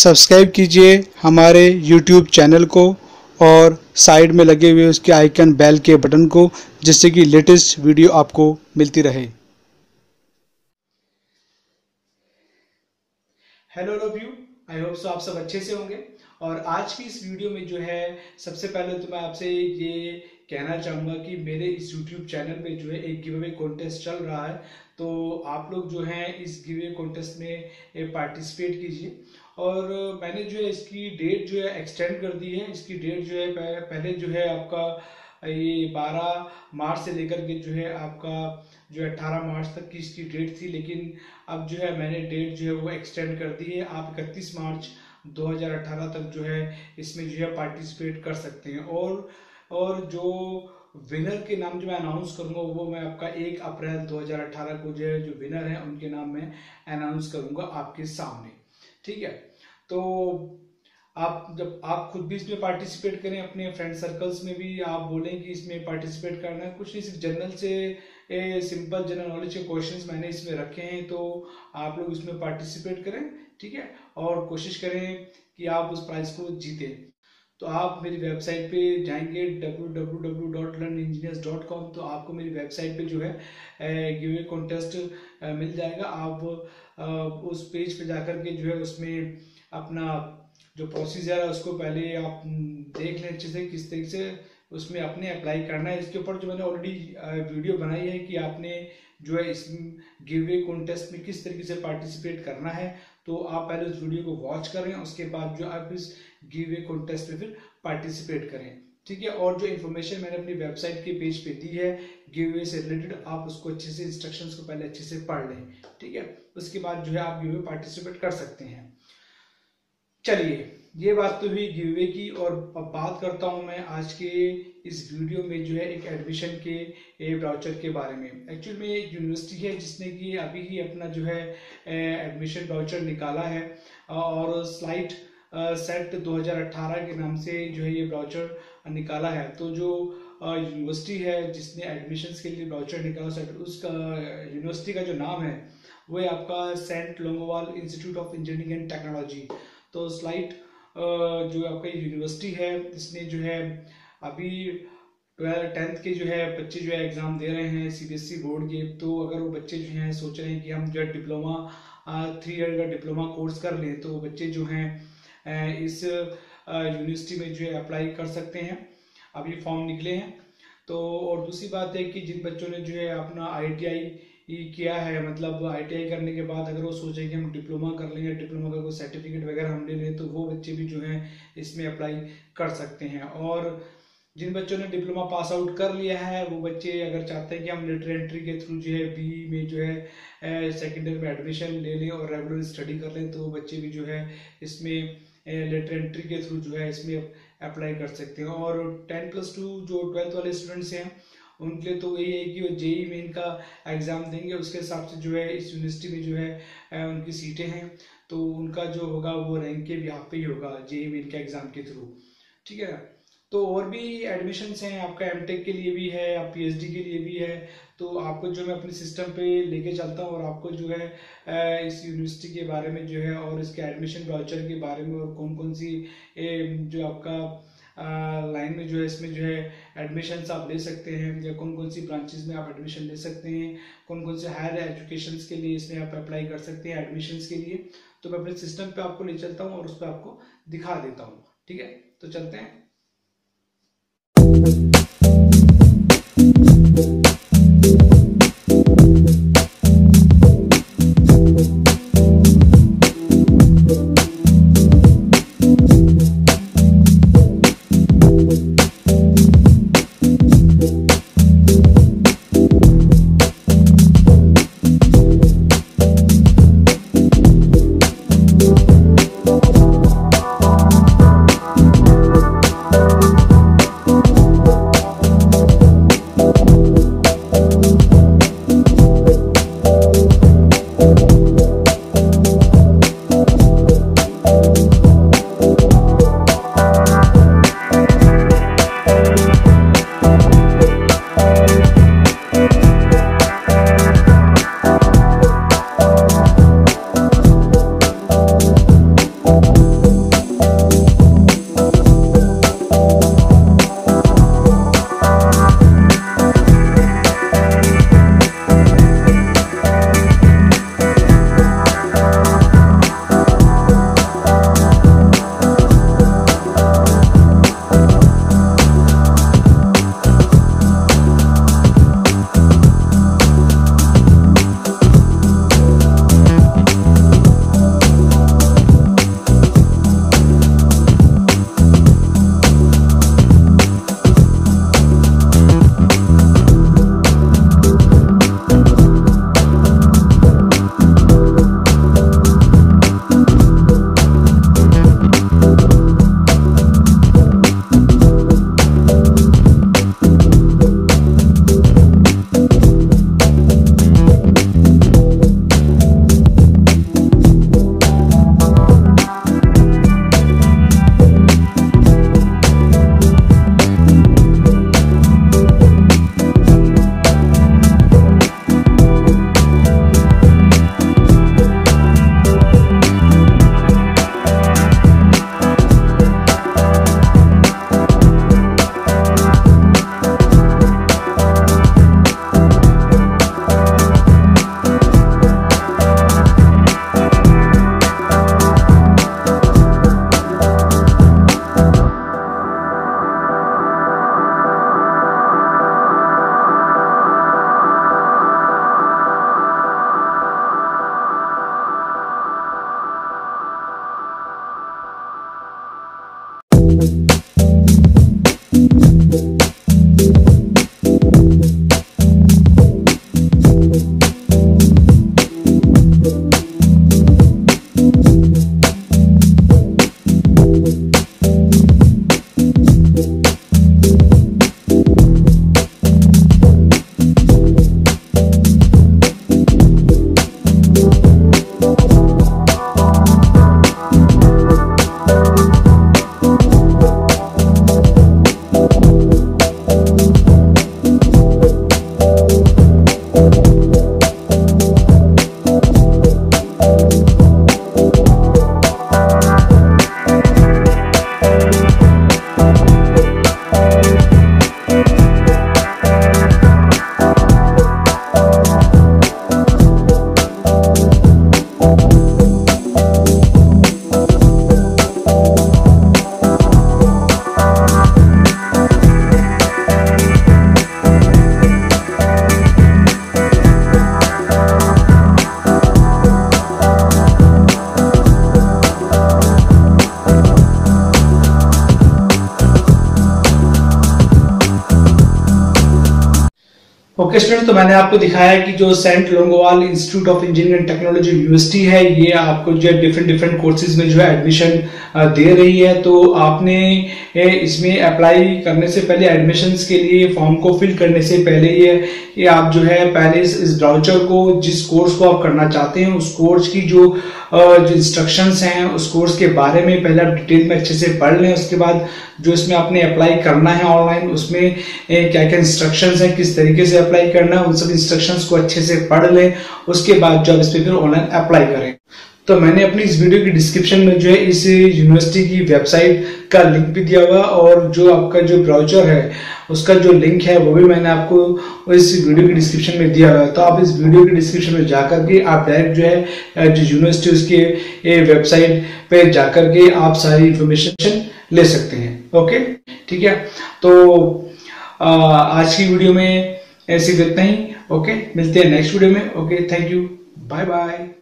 Subscribe कीजिए हमारे YouTube channel को और साइड में लगे हुए उसके आइकन बेल के बटन को, जिससे कि लेटेस्ट वीडियो आपको मिलती रहे। Hello love you, I hope so आप सब अच्छे से होंगे। और आज की इस वीडियो में जो है सबसे पहले तो मैं आपसे ये कहना चाहूँगा कि मेरे इस YouTube चैनल पे जो है एक गिव अवे कॉन्टेस्ट चल रहा है, तो आप लोग जो हैं इस गिव अवे कॉन्टेस्ट में पार्टिसिपेट कीजिए। और मैंने जो है इसकी डेट जो है एक्सटेंड कर दी है। इसकी डेट जो है पहले जो है आपका ये 12 मार्च से लेकर के जो है आपका जो 18 मार्च तक की इसकी डेट थी, लेकिन अब जो है मैंने डेट जो है वो एक्सटेंड कर दी है। आप 31 मार्च 2018 तक जो है इसमें जो है पार्टिसिपेट कर सकते हैं। और जो विनर के नाम जो मैं अनाउंस करूंगा वो मैं आपका 1 अप्रैल 2018 को जो है जो विनर है उनके नाम में अनाउंस करूंगा आपके सामने, ठीक है। तो आप जब आप खुद भी इसमें पार्टिसिपेट करें, अपने फ्रेंड सर्कल्स में भी आप बोलें कि इसमें पार्टिसिपेट करना है। कुछ नहीं, सिर्फ जनरल से सिंपल जनरल नॉलेज के क्वेश्चंस मैंने इसमें रखे हैं, तो आप लोग इसमें पार्टिसिपेट करें, ठीक है। और कोशिश करें कि आप उस प्राइज को जीतें। तो आप मेरी वेबसाइट पे जाएंगे www.learnengineers.com, तो आपको मेरी वेबसाइट पे जो है गिव अवे कॉन्टेस्ट मिल जाएगा। आप उस पेज पे जाकर के जो है उसमें अपना जो प्रोसीजर है उसको पहले आप देख लें अच्छे से, किस तरीके से उसमें अपने अप्लाई करना है। इसके ऊपर जो मैंने ऑलरेडी वीडियो बनाई है कि आपने जो है इस गिव अवे कॉन्टेस्ट में किस तरीके से पार्टिसिपेट करना है, तो आप पहले उस वीडियो को वॉच करें, उसके बाद जो आप इस गिव अवे कॉन्टेस्ट में फिर पार्टिसिपेट करें, ठीक है। और जो इन्फॉर्मेशन मैंने अपनी वेबसाइट के पेज पे दी है गिव अवे से रिलेटेड, आप उसको अच्छे से इंस्ट्रक्शंस को पहले अच्छे से पढ़ लें, ठीक है। उसके बाद जो है आप गिव अवे पार्टिसिपेट कर सकते हैं। चलिए, ये बात तो हुई गिव अवे की, और अब बात करता हूं मैं आज के इस वीडियो में जो है एक एडमिशन के ब्राउचर के बारे में। एक्चुअली में एक यूनिवर्सिटी है जिसने कि अभी ही अपना जो है एडमिशन ब्राउचर निकाला है, और स्लाइट सेट 2018 के नाम से जो है ये ब्राउचर निकाला है। तो जो यूनिवर्सिटी है जिसने एडमिशन्स के लिए ब्राउचर निकाला, उसका यूनिवर्सिटी का जो नाम है वो है आपका Sant Longowal institute of engineering and technology. तो स्लाइट जो आपका यूनिवर्सिटी है इसने जो है अभी 10th के जो है बच्चे जो है एग्जाम दे रहे हैं सीबीएसई बोर्ड के। तो अगर वो बच्चे जो हैं सोच रहे हैं कि हम जो है डिप्लोमा 3 ईयर का डिप्लोमा कोर्स कर लें, तो बच्चे जो हैं इस यूनिवर्सिटी में जो है अप्लाई कर सकते हैं। अब ये फॉर्म निकले हैं। तो और दूसरी बात है कि जिन बच्चों ने जो है अपना ITI किया है, मतलब ITI करने के बाद अगर वो सोचे कि हम डिप्लोमा कर लेंगे, डिप्लोमा का कोई सर्टिफिकेट वगैरह हम ले लें, तो वो बच्चे भी जो हैं इसमें अप्लाई कर सकते हैं। और जिन बच्चों ने डिप्लोमा पास आउट कर लिया है वो बच्चे अगर चाहते हैं कि हम लेटर एंट्री के थ्रू जो है BE में जो है सेकेंड ईयर में एडमिशन ले लें और रेगुलर स्टडी कर लें, तो बच्चे भी जो है इसमें लेटर एंट्री के थ्रू जो है इसमें अप्लाई कर सकते हैं। और 10+2 जो 12th वाले स्टूडेंट्स हैं उनके लिए तो यही है कि वो JEE मेन का एग्ज़ाम देंगे, उसके हिसाब से जो है इस यूनिवर्सिटी में जो है उनकी सीटें हैं, तो उनका जो होगा वो रैंक के बिहाफ पे ही होगा JEE मेन के एग्ज़ाम के थ्रू, ठीक है। तो और भी एडमिशन्स हैं, आपका M.TECH के लिए भी है, आप PH.D के लिए भी है। तो आपको जो मैं अपने सिस्टम पे लेके चलता हूँ और आपको जो है इस यूनिवर्सिटी के बारे में जो है और इसके एडमिशन ब्राउचर के बारे में और कौन कौन सी जो आपका लाइन में जो है इसमें जो है एडमिशन्स आप ले सकते हैं, या कौन कौन सी ब्रांचेस में आप एडमिशन ले सकते हैं, कौन कौन से हायर एजुकेशंस के लिए इसमें आप अप्लाई कर सकते हैं एडमिशन्स के लिए, तो मैं अपने सिस्टम पे आपको ले चलता हूँ और उस पर आपको दिखा देता हूँ, ठीक है। तो चलते हैं। स्टूडेंट, तो मैंने आपको दिखाया कि जो Sant Longowal institute of engineering and technology university है, ये आपको जो है डिफरेंट कोर्सेज में जो है एडमिशन दे रही है। तो आपने इसमें अप्लाई करने से पहले, एडमिशन्स के लिए फॉर्म को फिल करने से पहले ये आप जो है पहले इस ब्राउचर को, जिस कोर्स को आप करना चाहते हैं उस कोर्स की जो इंस्ट्रक्शंस हैं उस कोर्स के बारे में पहले आप डिटेल में अच्छे से पढ़ लें। उसके बाद जो इसमें आपने अप्लाई करना है ऑनलाइन, उसमें क्या क्या इंस्ट्रक्शंस हैं, किस तरीके से अप्लाई करना है, उन सब इंस्ट्रक्शंस को अच्छे से पढ़ लें। उसके बाद जो आप इस पे फिर ऑनलाइन अप्लाई करें। तो मैंने अपनी इस वीडियो की डिस्क्रिप्शन में जो है इस यूनिवर्सिटी की वेबसाइट का लिंक भी दिया हुआ, और जो आपका जो ब्राउचर है उसका जो लिंक है वो भी मैंने आपको इस वीडियो की डिस्क्रिप्शन में दिया हुआ है। तो आप इस वीडियो की डिस्क्रिप्शन में जाकर के आप डायरेक्ट जो है जो यूनिवर्सिटी उसके वेबसाइट पे जाकर के आप सारी इंफॉर्मेशन ले सकते हैं। ओके, ठीक है। तो आज की वीडियो में सिर्फ इतना ही। ओके, मिलते हैं नेक्स्ट वीडियो में। Okay, thank you, bye bye.